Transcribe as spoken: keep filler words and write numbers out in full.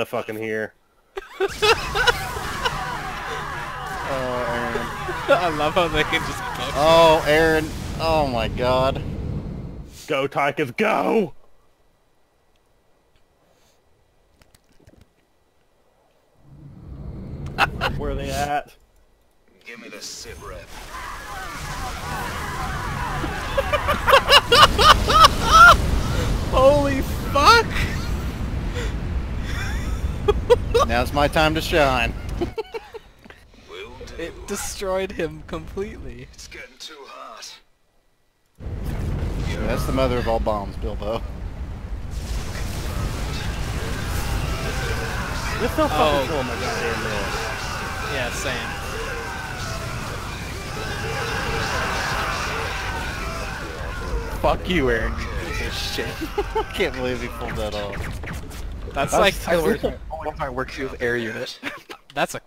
of fucking here. Oh, Aaron. I love how they can just go. Oh, Aaron. Oh my god. Go, Tychus, go! Where are they at? Give me the sit rep. Holy fuck! Now's my time to shine. Will do. It destroyed him completely. It's getting too hot. That's the mother of all bombs, Bilbo. This still fucking Oh. killing my goddamn man. Yeah, same. Fuck you, Aaron. You piece of shit. I can't believe he pulled that off. That's like I learned my, one of my work with air unit. that's a